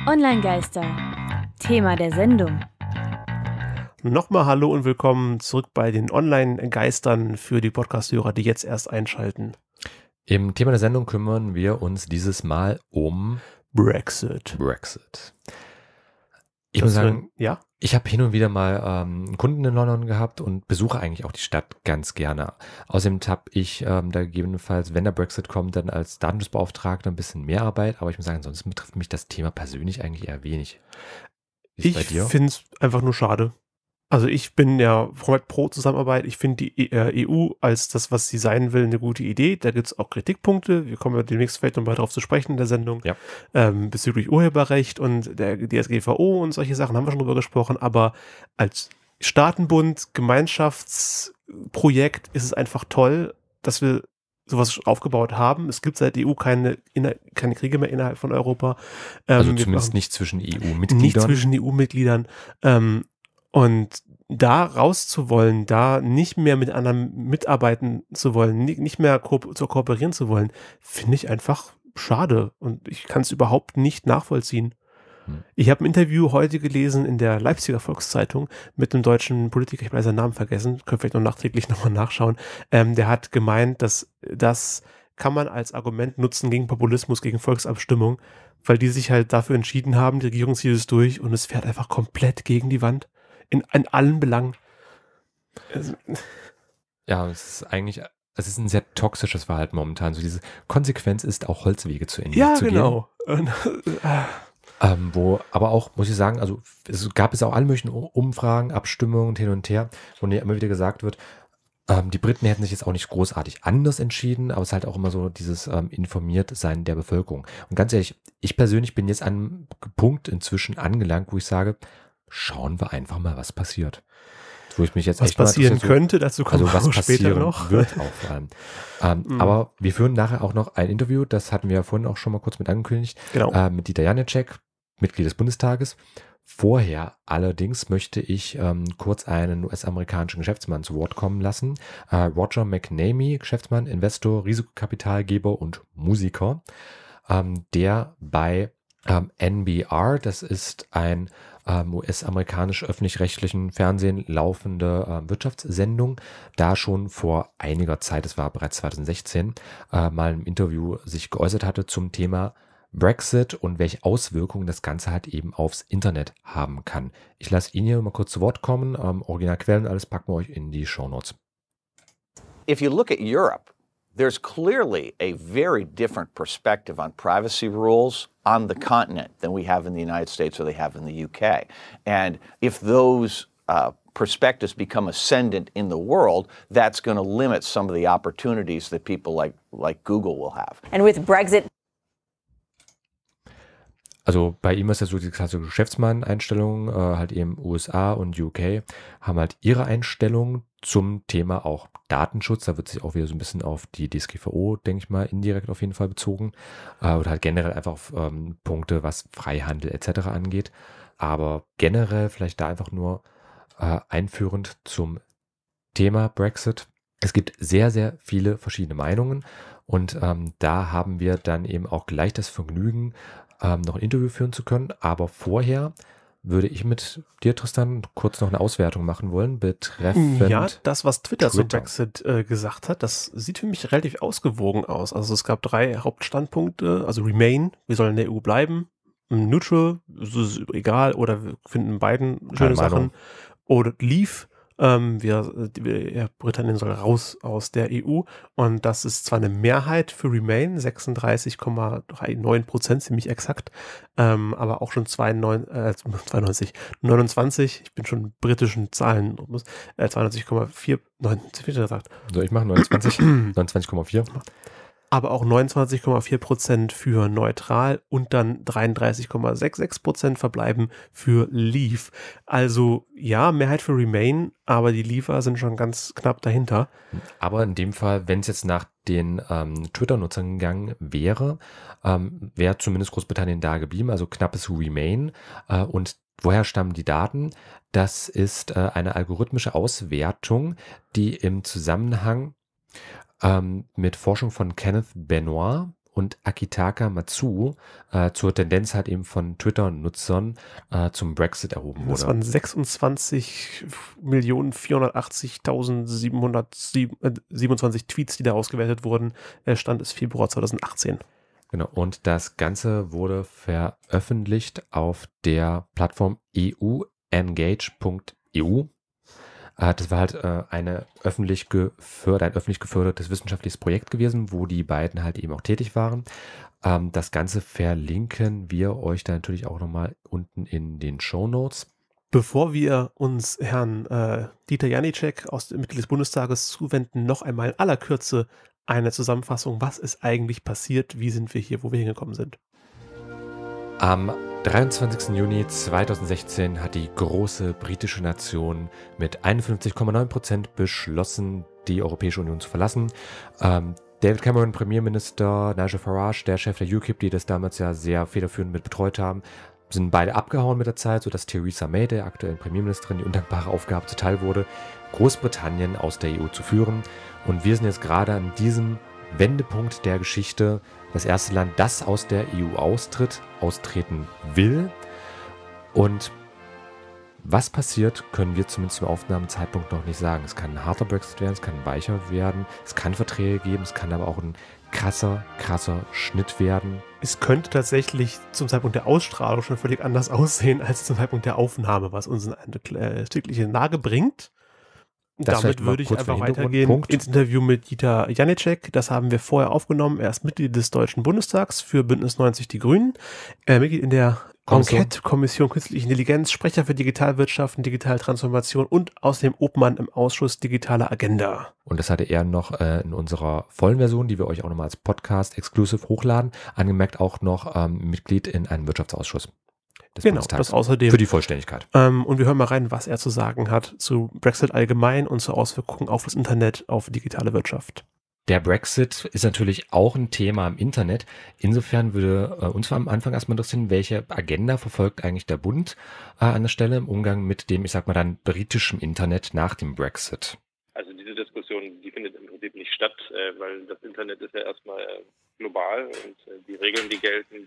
Online-Geister. Thema der Sendung. Nochmal hallo und willkommen zurück bei den Online-Geistern für die Podcast-Hörer, die jetzt erst einschalten. Im Thema der Sendung kümmern wir uns dieses Mal um Brexit. Ich muss sagen, ja? ich habe hin und wieder mal einen Kunden in London gehabt und besuche eigentlich auch die Stadt ganz gerne. Außerdem habe ich da gegebenenfalls, wenn der Brexit kommt, dann als Datenschutzbeauftragter ein bisschen mehr Arbeit. Aber ich muss sagen, ansonsten betrifft mich das Thema persönlich eigentlich eher wenig. Wie ist es bei dir? Ich finde es einfach nur schade. Also ich bin ja komplett pro Zusammenarbeit. Ich finde die EU als das, was sie sein will, eine gute Idee. Da gibt es auch Kritikpunkte. Wir kommen ja demnächst vielleicht noch mal darauf zu sprechen in der Sendung. Ja. Bezüglich Urheberrecht und der DSGVO und solche Sachen haben wir schon drüber gesprochen. Aber als Staatenbund, Gemeinschaftsprojekt ist es einfach toll, dass wir sowas aufgebaut haben. Es gibt seit der EU keine Kriege mehr innerhalb von Europa. Also zumindest nicht zwischen EU-Mitgliedern. Nicht zwischen EU-Mitgliedern. Und da rauszuwollen, da nicht mehr mit anderen mitarbeiten zu wollen, nicht mehr kooperieren zu wollen, finde ich einfach schade. Und ich kann es überhaupt nicht nachvollziehen. Ich habe ein Interview heute gelesen in der Leipziger Volkszeitung mit einem deutschen Politiker, ich habe seinen Namen vergessen, könnt vielleicht noch nachträglich nochmal nachschauen. Der hat gemeint, dass das kann man als Argument nutzen gegen Populismus, gegen Volksabstimmung, weil die sich halt dafür entschieden haben, die Regierung zieht es durch und es fährt einfach komplett gegen die Wand. In allen Belangen. Ja, es ist ein sehr toxisches Verhalten momentan. So diese Konsequenz ist, auch Holzwege zu Ende zu gehen. Ja, genau. Wo aber auch, muss ich sagen, also es gab auch alle möglichen Umfragen, Abstimmungen hin und her, wo immer wieder gesagt wird, die Briten hätten sich jetzt auch nicht großartig anders entschieden, aber es ist halt auch immer so dieses Informiertsein der Bevölkerung. Und ganz ehrlich, ich persönlich bin jetzt an einem Punkt inzwischen angelangt, wo ich sage, schauen wir einfach mal, was passiert. Wo ich mich jetzt was echt passieren könnte, dazu kommen also was wir später passieren noch. wird auch vor allem. Aber wir führen nachher auch noch ein Interview, das hatten wir ja vorhin auch schon mal kurz mit angekündigt, Genau. mit Dieter Janicek, Mitglied des Bundestages. Vorher allerdings möchte ich kurz einen US-amerikanischen Geschäftsmann zu Wort kommen lassen. Roger McNamee, Geschäftsmann, Investor, Risikokapitalgeber und Musiker, der bei NPR, das ist ein US-amerikanisch öffentlich-rechtlichen Fernsehen laufende Wirtschaftssendung, da schon vor einiger Zeit, das war bereits 2016, mal im Interview sich geäußert hatte zum Thema Brexit und welche Auswirkungen das Ganze halt eben aufs Internet haben kann. Ich lasse ihn hier mal kurz zu Wort kommen. Originalquellen, alles packen wir euch in die Shownotes. If you look at Europe, there's clearly a very different perspective on privacy rules on the continent than we have in the United States or they have in the UK. And if those perspectives become ascendant in the world, that's going to limit some of the opportunities that people like Google will have. And with Brexit. Also bei ihm ist ja so die klassische Geschäftsmann-Einstellung, halt eben USA und UK haben halt ihre Einstellung zum Thema auch Datenschutz. Da wird sich auch wieder so ein bisschen auf die DSGVO, denke ich mal, indirekt auf jeden Fall bezogen. Oder halt generell einfach auf Punkte, was Freihandel etc. angeht. Aber generell vielleicht da einfach nur einführend zum Thema Brexit. Es gibt sehr, sehr viele verschiedene Meinungen und da haben wir dann eben auch gleich das Vergnügen, noch ein Interview führen zu können. Aber vorher würde ich mit dir, Tristan, kurz noch eine Auswertung machen wollen betreffend Ja, das, was Twitter zu Brexit gesagt hat, das sieht für mich relativ ausgewogen aus. Also es gab 3 Hauptstandpunkte, also Remain, wir sollen in der EU bleiben, Neutral, ist egal, oder wir finden beiden schöne Sachen, oder Leave, Britannien soll raus aus der EU und das ist zwar eine Mehrheit für Remain, 36,39%, ziemlich exakt, aber auch schon 29, ich bin schon britischen Zahlen, 92,4, gesagt. So, ich mache 29,4. Aber auch 29,4% für neutral und dann 33,66% verbleiben für Leave. Also ja, Mehrheit für Remain, aber die Leaver sind schon ganz knapp dahinter. Aber in dem Fall, wenn es jetzt nach den Twitter-Nutzern gegangen wäre, wäre zumindest Großbritannien da geblieben, also knappes Remain. Und woher stammen die Daten? Das ist eine algorithmische Auswertung, die im Zusammenhang mit Forschung von Kenneth Benoit und Akitaka Matsu zur Tendenz halt eben von Twitter-Nutzern zum Brexit erhoben Das wurde. waren 26.480.727 Tweets, die da ausgewertet wurden. Stand ist Februar 2018. Genau, und das Ganze wurde veröffentlicht auf der Plattform euengage.eu. Das war halt ein öffentlich gefördertes wissenschaftliches Projekt gewesen, wo die beiden halt eben auch tätig waren. Das Ganze verlinken wir euch dann natürlich auch nochmal unten in den Shownotes. Bevor wir uns Herrn Dieter Janicek Mitglied des Bundestages zuwenden, noch einmal in aller Kürze eine Zusammenfassung. Was ist eigentlich passiert? Wie sind wir hier, wo wir hingekommen sind? Am 23. Juni 2016 hat die große britische Nation mit 51,9% beschlossen, die Europäische Union zu verlassen. David Cameron, Premierminister, Nigel Farage, der Chef der UKIP, die das damals ja sehr federführend mit betreut haben, sind beide abgehauen mit der Zeit, sodass Theresa May, der aktuellen Premierministerin, die undankbare Aufgabe zuteil wurde, Großbritannien aus der EU zu führen. Und wir sind jetzt gerade an diesem Wendepunkt der Geschichte, das erste Land, das aus der EU austreten will. Und was passiert, können wir zumindest zum Aufnahmezeitpunkt noch nicht sagen. Es kann ein harter Brexit werden, es kann ein weicher werden, es kann Verträge geben, es kann aber auch ein krasser Schnitt werden. Es könnte tatsächlich zum Zeitpunkt der Ausstrahlung schon völlig anders aussehen als zum Zeitpunkt der Aufnahme, was uns eine stückliche Lage bringt. Damit würde ich einfach weitergehen ins Interview mit Dieter Janicek. Das haben wir vorher aufgenommen. Er ist Mitglied des Deutschen Bundestags für Bündnis 90 Die Grünen. Mitglied in der Enquete-Kommission Künstliche Intelligenz, Sprecher für Digitalwirtschaft und Digitaltransformation und außerdem Obmann im Ausschuss Digitale Agenda. Und das hatte er noch in unserer vollen Version, die wir euch auch nochmal als Podcast-Exclusive hochladen, angemerkt auch noch Mitglied in einem Wirtschaftsausschuss. Genau, das außerdem. Für die Vollständigkeit. Und wir hören mal rein, was er zu sagen hat zu Brexit allgemein und zu Auswirkungen auf das Internet, auf digitale Wirtschaft. Der Brexit ist natürlich auch ein Thema im Internet. Insofern würde uns am Anfang erstmal interessieren, welche Agenda verfolgt eigentlich der Bund an der Stelle im Umgang mit dem, ich sag mal dann, britischen Internet nach dem Brexit? Also diese Diskussion, die findet im Prinzip nicht statt, weil das Internet ist ja erstmal global und die Regeln, die gelten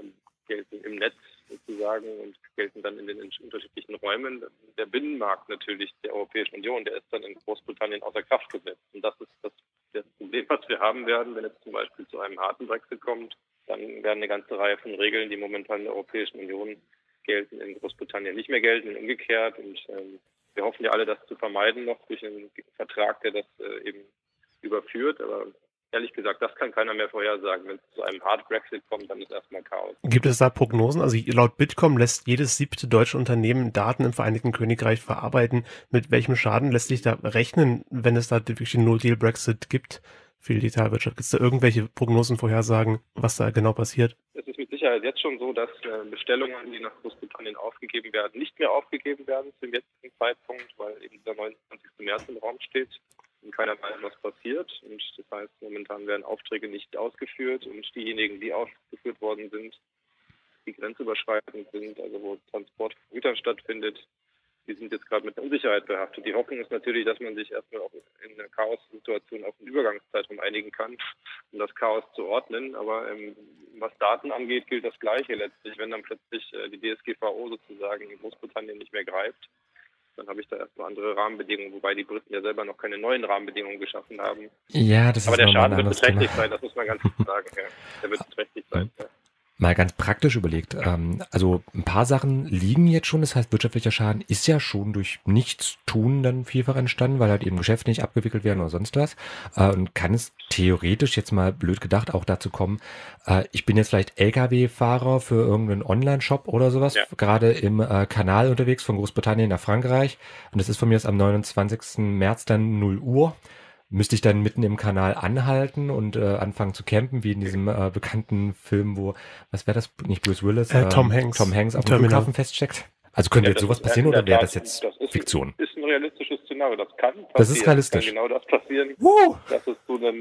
im Netz sozusagen und gelten dann in den unterschiedlichen Räumen. Der Binnenmarkt natürlich der Europäischen Union, der ist dann in Großbritannien außer Kraft gesetzt. Und das ist das Problem, was wir haben werden, wenn es zum Beispiel zu einem harten Brexit kommt. Dann werden eine ganze Reihe von Regeln, die momentan in der Europäischen Union gelten, in Großbritannien nicht mehr gelten und umgekehrt. Und wir hoffen ja alle, das zu vermeiden noch durch einen Vertrag, der das eben überführt. Aber ehrlich gesagt, das kann keiner mehr vorhersagen. Wenn es zu einem Hard Brexit kommt, dann ist erstmal Chaos. Gibt es da Prognosen? Also laut Bitkom lässt jedes 7. deutsche Unternehmen Daten im Vereinigten Königreich verarbeiten. Mit welchem Schaden lässt sich da rechnen, wenn es da wirklich einen No-Deal-Brexit gibt für die Digitalwirtschaft? Gibt es da irgendwelche Prognosen, Vorhersagen, was da genau passiert? Es ist mit Sicherheit jetzt schon so, dass Bestellungen, die nach Großbritannien aufgegeben werden, nicht mehr aufgegeben werden zum jetzigen Zeitpunkt, weil eben der 29. März im Raum steht. Und keiner weiß, was passiert. Und das heißt, momentan werden Aufträge nicht ausgeführt und diejenigen, die ausgeführt worden sind, die grenzüberschreitend sind, also wo Transport von Gütern stattfindet, die sind jetzt gerade mit einer Unsicherheit behaftet. Die Hoffnung ist natürlich, dass man sich erstmal auch in einer Chaos-Situation auf einen Übergangszeitraum einigen kann, um das Chaos zu ordnen. Aber was Daten angeht, gilt das Gleiche letztlich. Wenn dann plötzlich die DSGVO sozusagen in Großbritannien nicht mehr greift, dann habe ich da erstmal andere Rahmenbedingungen, wobei die Briten ja selber noch keine neuen Rahmenbedingungen geschaffen haben. Ja, das aber ist der Schaden ein wird beträchtlich Thema. sein, das muss man ganz klar sagen. Ja. Der wird beträchtlich sein. Ja. Mal ganz praktisch überlegt, also ein paar Sachen liegen jetzt schon, das heißt wirtschaftlicher Schaden ist ja schon durch Nichtstun dann vielfach entstanden, weil halt eben Geschäfte nicht abgewickelt werden oder sonst was. Und kann es theoretisch jetzt mal blöd gedacht auch dazu kommen, ich bin jetzt vielleicht LKW-Fahrer für irgendeinen Online-Shop oder sowas, gerade im Kanal unterwegs von Großbritannien nach Frankreich und das ist von mir jetzt am 29. März dann 0 Uhr. Müsste ich dann mitten im Kanal anhalten und anfangen zu campen, wie in diesem bekannten Film, wo, was wäre das, nicht Bruce Willis? Tom Hanks. Tom Hanks auf dem Flughafen feststeckt. Also könnte jetzt sowas passieren oder wäre das jetzt Fiktion? Das ist ein realistisches Szenario, das kann passieren. Das ist realistisch. Kann genau das passieren, dass es zu einem,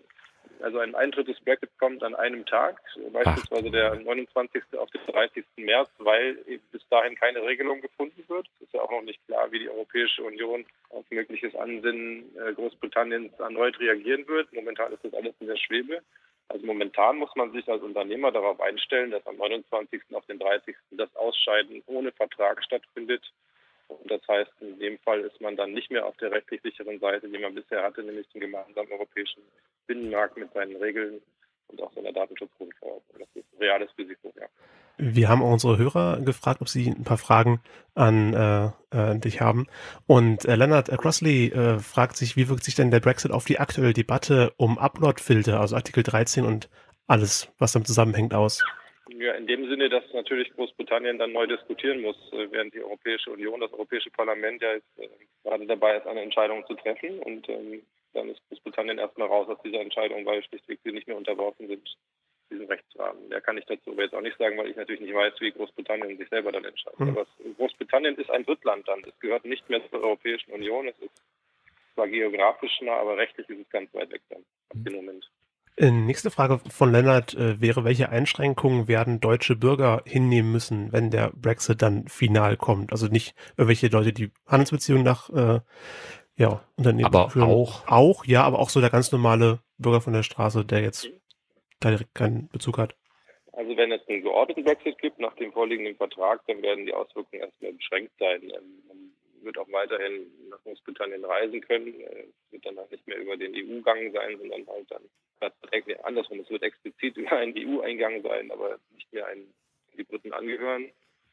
also ein Eintritt des Brexit kommt an einem Tag, beispielsweise der 29. auf den 30. März, weil bis dahin keine Regelung gefunden wird. Es ist ja auch noch nicht klar, wie die Europäische Union auf mögliches Ansinnen Großbritanniens erneut reagieren wird. Momentan ist das alles in der Schwebe. Also momentan muss man sich als Unternehmer darauf einstellen, dass am 29. auf den 30. das Ausscheiden ohne Vertrag stattfindet. Und das heißt, in dem Fall ist man dann nicht mehr auf der rechtlich sicheren Seite, die man bisher hatte, nämlich den gemeinsamen europäischen Binnenmarkt mit seinen Regeln und auch seiner Datenschutzgrundverordnung. Das ist ein reales Risiko, ja. Wir haben auch unsere Hörer gefragt, ob sie ein paar Fragen an dich haben. Und Leonard Crossley fragt sich, wie wirkt sich denn der Brexit auf die aktuelle Debatte um Upload-Filter, also Artikel 13 und alles, was damit zusammenhängt, aus? Ja, in dem Sinne, dass natürlich Großbritannien dann neu diskutieren muss, während die Europäische Union, das Europäische Parlament ja jetzt gerade dabei ist, eine Entscheidung zu treffen. Und dann ist Großbritannien erstmal raus aus dieser Entscheidung, weil schlichtweg sie nicht mehr unterworfen sind diesem Rechtsrahmen. Mehr kann ich dazu aber jetzt auch nicht sagen, weil ich natürlich nicht weiß, wie Großbritannien sich selber dann entscheidet. Aber Großbritannien ist ein Drittland dann. Es gehört nicht mehr zur Europäischen Union. Es ist zwar geografisch nah, aber rechtlich ist es ganz weit weg dann ab dem Moment. Nächste Frage von Lennart wäre, welche Einschränkungen werden deutsche Bürger hinnehmen müssen, wenn der Brexit dann final kommt? Also nicht irgendwelche Leute, die Handelsbeziehungen nach Unternehmen Aber führen. auch, Ja, aber auch so der ganz normale Bürger von der Straße, der jetzt da direkt keinen Bezug hat. Also wenn es einen geordneten Brexit gibt nach dem vorliegenden Vertrag, dann werden die Auswirkungen erstmal beschränkt sein. Man wird auch weiterhin nach Großbritannien reisen können. Es wird dann halt nicht mehr über den EU-Gang sein, sondern halt dann andersrum. Es wird explizit über einen EU-Eingang sein, aber nicht mehr die Briten angehören.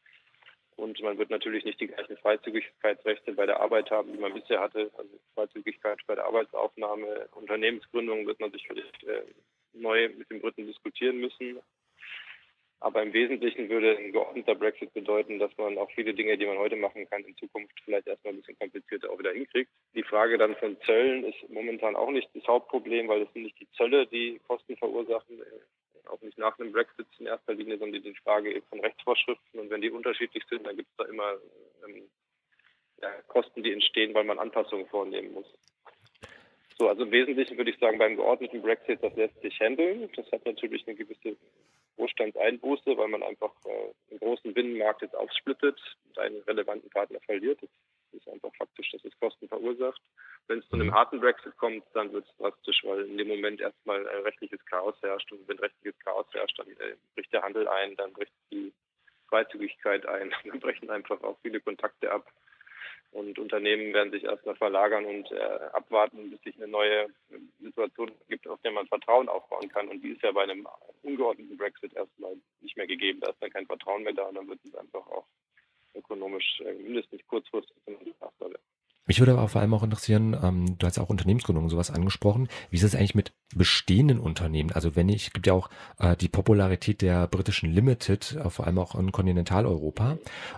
Und man wird natürlich nicht die gleichen Freizügigkeitsrechte bei der Arbeit haben, die man bisher hatte. Also Freizügigkeit bei der Arbeitsaufnahme, Unternehmensgründung wird man sicherlich neu mit den Briten diskutieren müssen. Aber im Wesentlichen würde ein geordneter Brexit bedeuten, dass man auch viele Dinge, die man heute machen kann, in Zukunft vielleicht erstmal ein bisschen komplizierter auch wieder hinkriegt. Die Frage dann von Zöllen ist momentan auch nicht das Hauptproblem, weil es sind nicht die Zölle, die Kosten verursachen, auch nicht nach einem Brexit in erster Linie, sondern die Frage eben von Rechtsvorschriften. Und wenn die unterschiedlich sind, dann gibt es da immer Kosten, die entstehen, weil man Anpassungen vornehmen muss. So, also im Wesentlichen würde ich sagen, beim geordneten Brexit, das lässt sich handeln. Das hat natürlich eine gewisse Wohlstandseinbuße, weil man einfach einen großen Binnenmarkt jetzt aufsplittet und einen relevanten Partner verliert. Das ist einfach faktisch, dass es Kosten verursacht. Wenn es zu einem harten Brexit kommt, dann wird es drastisch, weil in dem Moment erstmal rechtliches Chaos herrscht. Und wenn rechtliches Chaos herrscht, dann bricht der Handel ein, dann bricht die Freizügigkeit ein, dann brechen einfach auch viele Kontakte ab. Und Unternehmen werden sich erstmal verlagern und abwarten, bis sich eine neue Situation gibt, auf der man Vertrauen aufbauen kann. Und die ist ja bei einem ungeordneten Brexit erstmal nicht mehr gegeben. Da ist dann kein Vertrauen mehr da und dann wird es einfach auch ökonomisch mindestens kurzfristig machbar werden. Mich würde aber vor allem auch interessieren, du hast auch Unternehmensgründung und sowas angesprochen. Wie ist es eigentlich mit bestehenden Unternehmen? Also es gibt ja auch die Popularität der britischen Limited, vor allem auch in Kontinentaleuropa.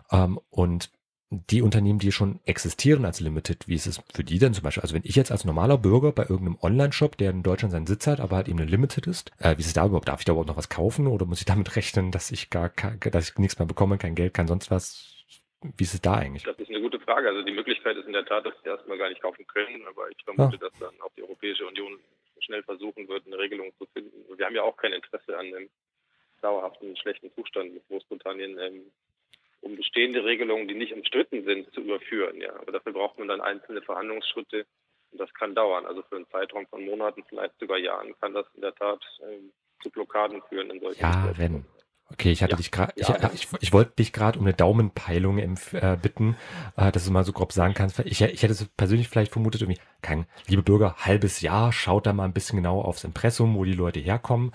Und die Unternehmen, die schon existieren als Limited, wie ist es für die denn zum Beispiel? Also wenn ich jetzt als normaler Bürger bei irgendeinem Online-Shop, der in Deutschland seinen Sitz hat, aber halt eben eine Limited ist, wie ist es da überhaupt? Darf ich da überhaupt noch was kaufen oder muss ich damit rechnen, dass ich nichts mehr bekomme, kein Geld, kein sonst was? Wie ist es da eigentlich? Das ist eine gute Frage. Also die Möglichkeit ist in der Tat, dass sie erstmal gar nicht kaufen können, aber ich vermute, dass dann auch die Europäische Union schnell versuchen wird, eine Regelung zu finden. Und wir haben ja auch kein Interesse an einem dauerhaften schlechten Zustand mit Großbritannien, um bestehende Regelungen, die nicht umstritten sind, zu überführen. Ja. Aber dafür braucht man dann einzelne Verhandlungsschritte und das kann dauern. Also für einen Zeitraum von Monaten, vielleicht sogar Jahren, kann das in der Tat zu Blockaden führen in solchen Jahren. Okay, ich wollte dich gerade um eine Daumenpeilung bitten, dass du mal so grob sagen kannst. Ich hätte es persönlich vielleicht vermutet, irgendwie, liebe Bürger, halbes Jahr, schaut da mal ein bisschen genauer aufs Impressum, wo die Leute herkommen.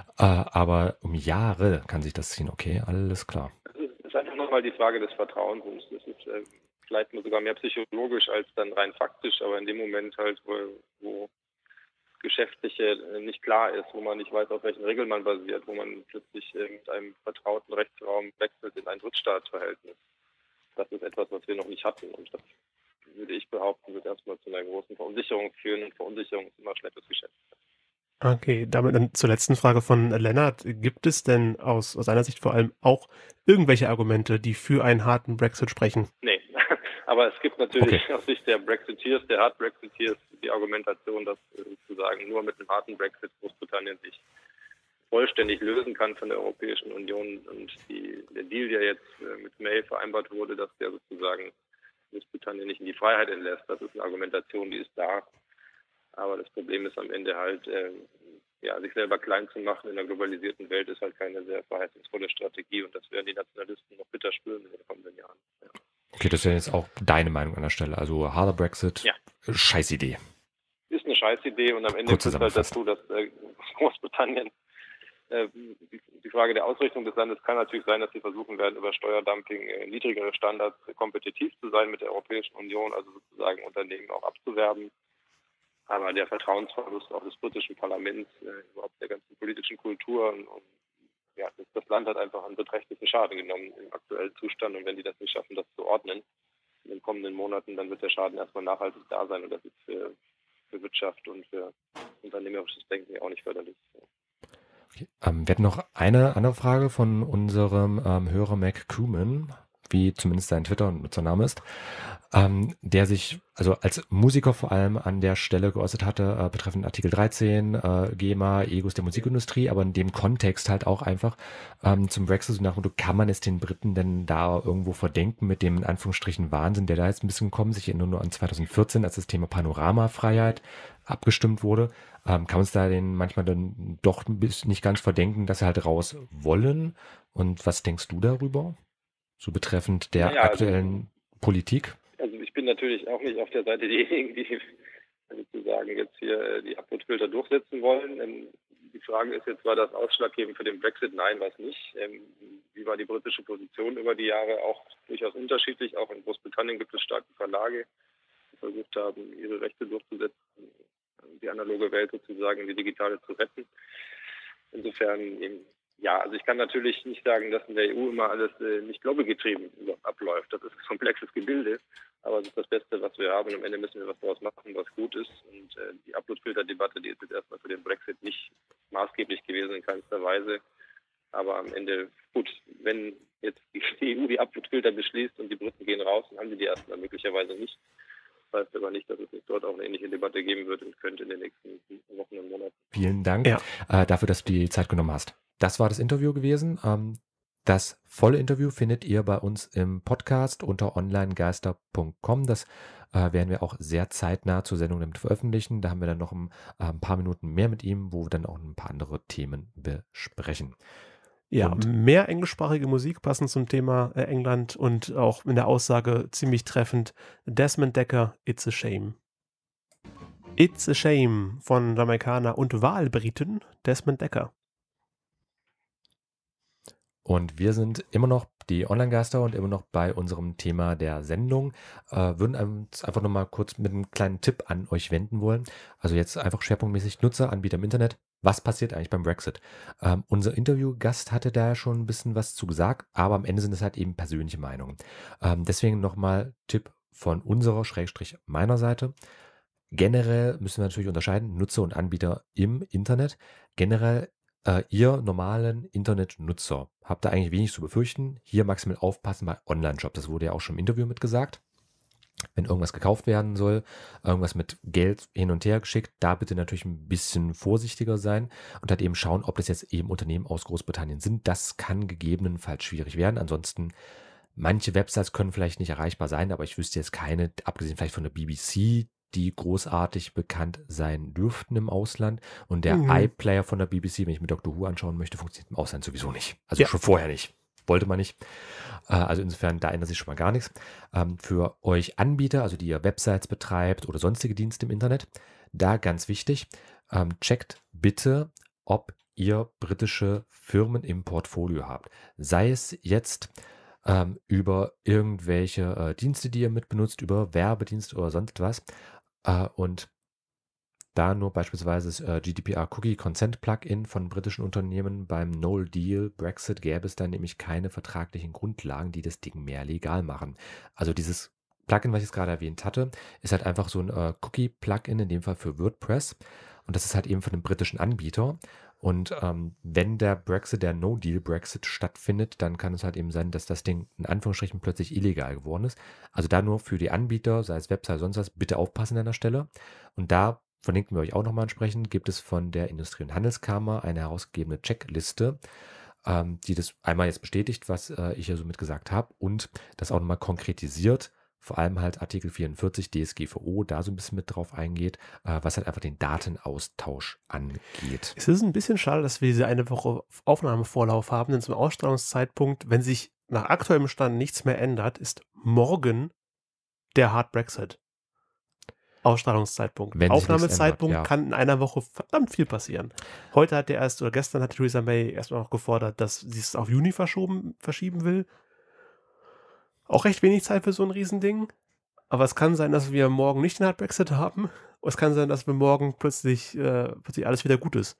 Aber um Jahre kann sich das ziehen. Okay, alles klar. Das ist einfach nochmal die Frage des Vertrauens. Das ist vielleicht sogar mehr psychologisch als dann rein faktisch, aber in dem Moment halt, wo Geschäftliche nicht klar ist, wo man nicht weiß, auf welchen Regeln man basiert, wo man plötzlich mit einem vertrauten Rechtsraum wechselt in ein Drittstaatsverhältnis. Das ist etwas, was wir noch nicht hatten. Und das, würde ich behaupten, wird erstmal zu einer großen Verunsicherung führen. Und Verunsicherung ist immer ein schlechtes Geschäft. Okay, damit dann zur letzten Frage von Lennart. Gibt es denn aus seiner Sicht vor allem auch irgendwelche Argumente, die für einen harten Brexit sprechen? Nee, aber es gibt natürlich aus Sicht der Brexiteers, der Hard Brexiteers, die Argumentation, dass sozusagen nur mit einem harten Brexit Großbritannien sich vollständig lösen kann von der Europäischen Union. Und der Deal, der jetzt mit May vereinbart wurde, dass der sozusagen Großbritannien nicht in die Freiheit entlässt, das ist eine Argumentation, die ist da. Aber das Problem ist am Ende halt, sich selber klein zu machen in einer globalisierten Welt ist halt keine sehr verheißungsvolle Strategie und das werden die Nationalisten noch bitter spüren in den kommenden Jahren. Ja. Okay, das wäre jetzt auch deine Meinung an der Stelle. Also harter Brexit, Ja. Scheißidee. Ist eine Scheißidee und am Ende Kurz führt halt zusammengefasst. dazu, dass Großbritannien die Frage der Ausrichtung des Landes kann natürlich sein, dass sie versuchen werden, über Steuerdumping niedrigere Standards kompetitiv zu sein mit der Europäischen Union, also sozusagen Unternehmen auch abzuwerben. Aber der Vertrauensverlust auch des britischen Parlaments, überhaupt der ganzen politischen Kultur und das Land hat einfach einen beträchtlichen Schaden genommen im aktuellen Zustand. Und wenn die das nicht schaffen, das zu ordnen in den kommenden Monaten, dann wird der Schaden erstmal nachhaltig da sein. Und das ist für Wirtschaft und für unternehmerisches Denken ja auch nicht förderlich. Okay. Wir hatten noch eine andere Frage von unserem Hörer Mac Kuman, wie zumindest sein Twitter-Nutzername ist, der sich also als Musiker vor allem an der Stelle geäußert hatte, betreffend Artikel 13, GEMA, Egos der Musikindustrie, aber in dem Kontext halt auch einfach zum Brexit, so nach dem Motto, kann man es den Briten denn da irgendwo verdenken mit dem in Anführungsstrichen Wahnsinn, der da jetzt ein bisschen gekommen ist? Ich erinnere nur an 2014, als das Thema Panoramafreiheit abgestimmt wurde. Kann man es da den manchmal dann doch nicht ganz verdenken, dass sie halt raus wollen? Und was denkst du darüber? So betreffend der aktuellen Politik? Also ich bin natürlich auch nicht auf der Seite derjenigen, die sozusagen jetzt hier die Uploadfilter durchsetzen wollen. Die Frage ist jetzt, war das ausschlaggebend für den Brexit? Nein, war es nicht. Wie war die britische Position über die Jahre? Auch durchaus unterschiedlich. Auch in Großbritannien gibt es starke Verlage, die versucht haben, ihre Rechte durchzusetzen, die analoge Welt sozusagen, die digitale zu retten. Insofern also ich kann natürlich nicht sagen, dass in der EU immer alles nicht lobbygetrieben abläuft. Das ist ein komplexes Gebilde, aber es ist das Beste, was wir haben. Und am Ende müssen wir was daraus machen, was gut ist. Und die Uploadfilter-Debatte, die ist jetzt erstmal für den Brexit nicht maßgeblich gewesen in keinster Weise. Aber am Ende, gut, wenn jetzt die EU die Uploadfilter beschließt und die Briten gehen raus, dann haben die erstmal möglicherweise nicht. Das heißt aber nicht, dass es nicht dort auch eine ähnliche Debatte geben wird und könnte in den nächsten Wochen und Monaten. Vielen Dank dafür, dass du die Zeit genommen hast. Das war das Interview gewesen. Das volle Interview findet ihr bei uns im Podcast unter onlinegeister.com. Das werden wir auch sehr zeitnah zur Sendung damit veröffentlichen. Da haben wir dann noch ein paar Minuten mehr mit ihm, wo wir dann auch ein paar andere Themen besprechen. Ja, mehr englischsprachige Musik passend zum Thema England und auch in der Aussage ziemlich treffend. Desmond Dekker, It's a Shame. It's a Shame von Jamaikaner und Wahlbriten Desmond Dekker. Und wir sind immer noch die Online-Geister und immer noch bei unserem Thema der Sendung. Würden uns einfach nochmal kurz mit einem kleinen Tipp an euch wenden wollen. Also jetzt einfach schwerpunktmäßig Nutzer, Anbieter im Internet. Was passiert eigentlich beim Brexit? Unser Interviewgast hatte da schon ein bisschen was zu gesagt, aber am Ende sind es halt eben persönliche Meinungen. Deswegen nochmal Tipp von unserer, meiner Seite. Generell müssen wir natürlich unterscheiden, Nutzer und Anbieter im Internet. Generell ihr normalen Internetnutzer habt da eigentlich wenig zu befürchten. Hier maximal aufpassen bei Online-Shops. Das wurde ja auch schon im Interview mitgesagt. Wenn irgendwas gekauft werden soll, irgendwas mit Geld hin und her geschickt, da bitte natürlich ein bisschen vorsichtiger sein und halt eben schauen, ob das jetzt eben Unternehmen aus Großbritannien sind. Das kann gegebenenfalls schwierig werden. Ansonsten, manche Websites können vielleicht nicht erreichbar sein, aber ich wüsste jetzt keine, abgesehen vielleicht von der BBC, die großartig bekannt sein dürften im Ausland. Und der iPlayer von der BBC, wenn ich mir Doctor Who anschauen möchte, funktioniert im Ausland sowieso nicht. Also schon vorher nicht. Wollte man nicht. Also insofern, da ändert sich schon mal gar nichts. Für euch Anbieter, also die ihr Websites betreibt oder sonstige Dienste im Internet, da ganz wichtig, checkt bitte, ob ihr britische Firmen im Portfolio habt. Sei es jetzt über irgendwelche Dienste, die ihr mitbenutzt, über Werbedienste oder sonst was. Und da nur beispielsweise das GDPR Cookie Consent Plugin von britischen Unternehmen beim No Deal Brexit gäbe es dann nämlich keine vertraglichen Grundlagen, die das Ding mehr legal machen. Also dieses Plugin, was ich jetzt gerade erwähnt hatte, ist halt einfach so ein Cookie Plugin, in dem Fall für WordPress. Und das ist halt eben von einem britischen Anbieter. Und wenn der Brexit, der No Deal Brexit stattfindet, dann kann es halt eben sein, dass das Ding in Anführungsstrichen plötzlich illegal geworden ist. Also da nur für die Anbieter, sei es Website oder sonst was, bitte aufpassen an der Stelle. Und da verlinken wir euch auch nochmal entsprechend, gibt es von der Industrie- und Handelskammer eine herausgegebene Checkliste, die das einmal jetzt bestätigt, was ich hier so mitgesagt habe und das auch nochmal konkretisiert vor allem halt Artikel 44 DSGVO da so ein bisschen mit drauf eingeht, was halt einfach den Datenaustausch angeht. Es ist ein bisschen schade, dass wir diese eine Woche Aufnahmevorlauf haben, denn zum Ausstrahlungszeitpunkt, wenn sich nach aktuellem Stand nichts mehr ändert, ist morgen der Hard Brexit. Ausstrahlungszeitpunkt. Wenn sich nichts Aufnahmezeitpunkt ändert, ja. kann in einer Woche verdammt viel passieren. Gestern hat Theresa May erstmal noch gefordert, dass sie es auf Juni verschieben will. Auch recht wenig Zeit für so ein Riesending. Aber es kann sein, dass wir morgen nicht den Hard Brexit haben. Es kann sein, dass wir morgen plötzlich alles wieder gut ist.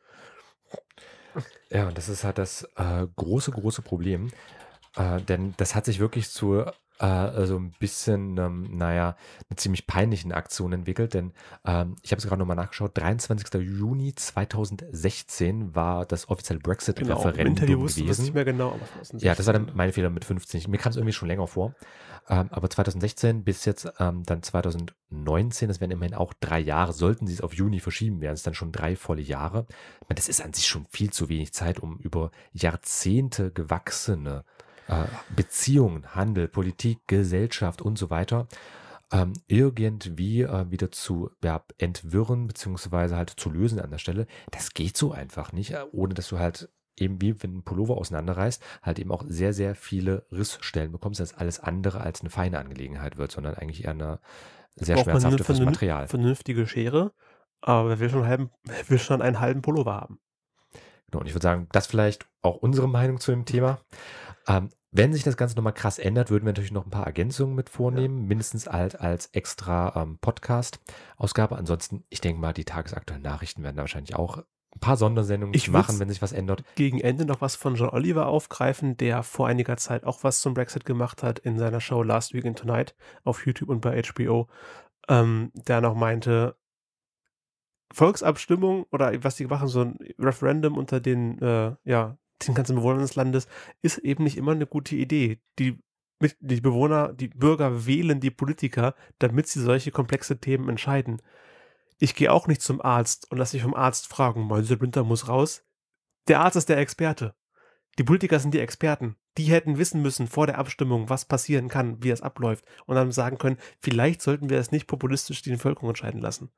Ja, und das ist halt das große Problem. Denn das hat sich wirklich zu so ein bisschen, einer ziemlich peinlichen Aktion entwickelt, denn ich habe es gerade nochmal nachgeschaut, 23. Juni 2016 war das offizielle Brexit-Referendum Im Interview wusste ich gewesen. nicht mehr genau. Aber Ja, das war dann mein Fehler mit 15. Mir kam es irgendwie schon länger vor. Aber 2016 bis jetzt dann 2019, das wären immerhin auch 3 Jahre, sollten sie es auf Juni verschieben, wären es dann schon 3 volle Jahre. Ich meine, das ist an sich schon viel zu wenig Zeit, um über Jahrzehnte gewachsene Beziehungen, Handel, Politik, Gesellschaft und so weiter irgendwie wieder zu entwirren beziehungsweise halt zu lösen an der Stelle. Das geht so einfach nicht, ohne dass du halt eben wie wenn ein Pullover auseinanderreißt, halt eben auch sehr, sehr viele Rissstellen bekommst, dass alles andere als eine feine Angelegenheit wird, sondern eigentlich eher eine sehr schmerzhafte fürs Material. Vernünftige Schere, aber wer will schon einen halben Pullover haben? Genau, und ich würde sagen, das vielleicht auch unsere Meinung zu dem Thema. Wenn sich das Ganze nochmal krass ändert, würden wir natürlich noch ein paar Ergänzungen mit vornehmen, mindestens halt als extra Podcast-Ausgabe. Ansonsten, ich denke mal, die tagesaktuellen Nachrichten werden da wahrscheinlich auch ein paar Sondersendungen machen, wenn sich was ändert. Gegen Ende noch was von John Oliver aufgreifen, der vor einiger Zeit auch was zum Brexit gemacht hat in seiner Show Last Week in Tonight auf YouTube und bei HBO, der noch meinte, Volksabstimmung oder was die machen, so ein Referendum unter den ganzen Bewohnern des Landes, ist eben nicht immer eine gute Idee. Die Bürger wählen die Politiker, damit sie solche komplexe Themen entscheiden. Ich gehe auch nicht zum Arzt und lasse mich vom Arzt fragen, Mäuse Winter muss raus. Der Arzt ist der Experte. Die Politiker sind die Experten. Die hätten wissen müssen vor der Abstimmung, was passieren kann, wie es abläuft und dann sagen können, vielleicht sollten wir es nicht populistisch die Bevölkerung entscheiden lassen.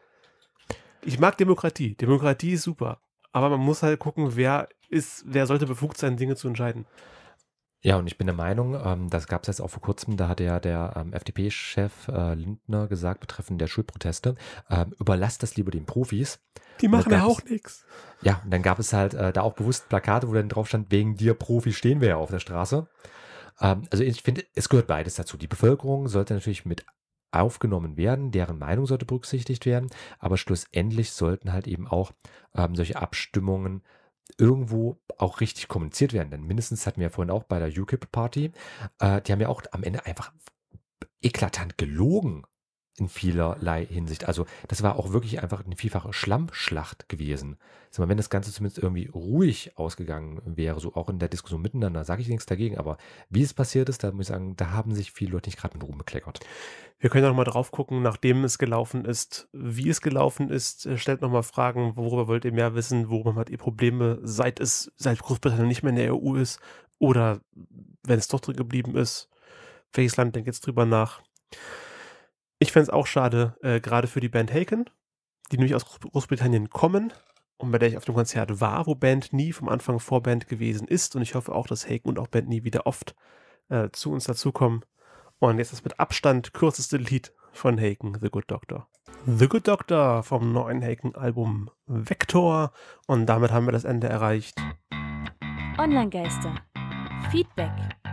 Ich mag Demokratie. Demokratie ist super. Aber man muss halt gucken, wer sollte befugt sein, Dinge zu entscheiden. Ja, und ich bin der Meinung, das gab es jetzt auch vor kurzem, da hat ja der FDP-Chef Lindner gesagt, betreffend der Schulproteste, überlasst das lieber den Profis. Die machen ja auch nichts. Ja, und dann gab es halt da auch bewusst Plakate, wo dann drauf stand, wegen dir Profi stehen wir ja auf der Straße. Also ich finde, es gehört beides dazu. Die Bevölkerung sollte natürlich mit aufgenommen werden, deren Meinung sollte berücksichtigt werden, aber schlussendlich sollten halt eben auch solche Abstimmungen irgendwo auch richtig kommuniziert werden. Denn mindestens hatten wir ja vorhin auch bei der UKIP-Party, die haben ja auch am Ende einfach eklatant gelogen in vielerlei Hinsicht. Also das war auch wirklich einfach eine vielfache Schlammschlacht gewesen. Also, wenn das Ganze zumindest irgendwie ruhig ausgegangen wäre, so auch in der Diskussion miteinander, sage ich nichts dagegen, aber wie es passiert ist, da muss ich sagen, da haben sich viele Leute nicht gerade mit Ruhm bekleckert. Wir können auch noch mal drauf gucken, nachdem es gelaufen ist, wie es gelaufen ist. Stellt noch mal Fragen, worüber wollt ihr mehr wissen, worüber habt ihr Probleme, seit Großbritannien nicht mehr in der EU ist oder wenn es doch drin geblieben ist. Welches Land denkt jetzt drüber nach? Ich fände es auch schade, gerade für die Band Haken, die nämlich aus Großbritannien kommen und bei der ich auf dem Konzert war, wo Band Nie vom Anfang Vorband gewesen ist. Und ich hoffe auch, dass Haken und auch Band Nie wieder oft zu uns dazukommen. Und jetzt das mit Abstand kürzeste Lied von Haken, The Good Doctor. The Good Doctor vom neuen Haken-Album Vector. Und damit haben wir das Ende erreicht. Online-Geister. Feedback.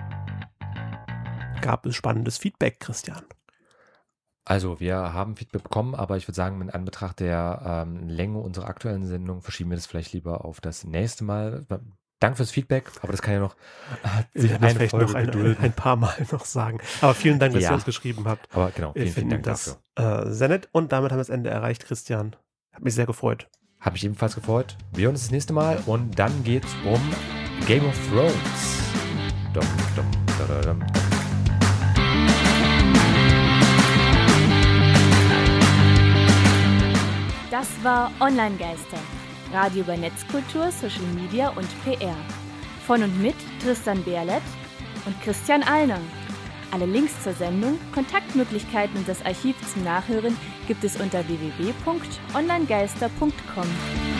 Gab es spannendes Feedback, Christian? Also wir haben Feedback bekommen, aber ich würde sagen, in Anbetracht der Länge unserer aktuellen Sendung verschieben wir das vielleicht lieber auf das nächste Mal. Danke fürs Feedback, aber das kann ja noch sich eine vielleicht Folge noch ein paar Mal noch sagen. Aber vielen Dank, dass ihr uns geschrieben habt. Aber genau, vielen Dank dafür. Sehr nett und damit haben wir das Ende erreicht, Christian. Hat mich sehr gefreut. Hat mich ebenfalls gefreut. Wir hören uns das nächste Mal und dann geht's um Game of Thrones. Dum, dum, da, da, dum. Das war Online-Geister. Radio über Netzkultur, Social Media und PR. Von und mit Tristan Berlet und Christian Allner. Alle Links zur Sendung, Kontaktmöglichkeiten und das Archiv zum Nachhören gibt es unter www.onlinegeister.com.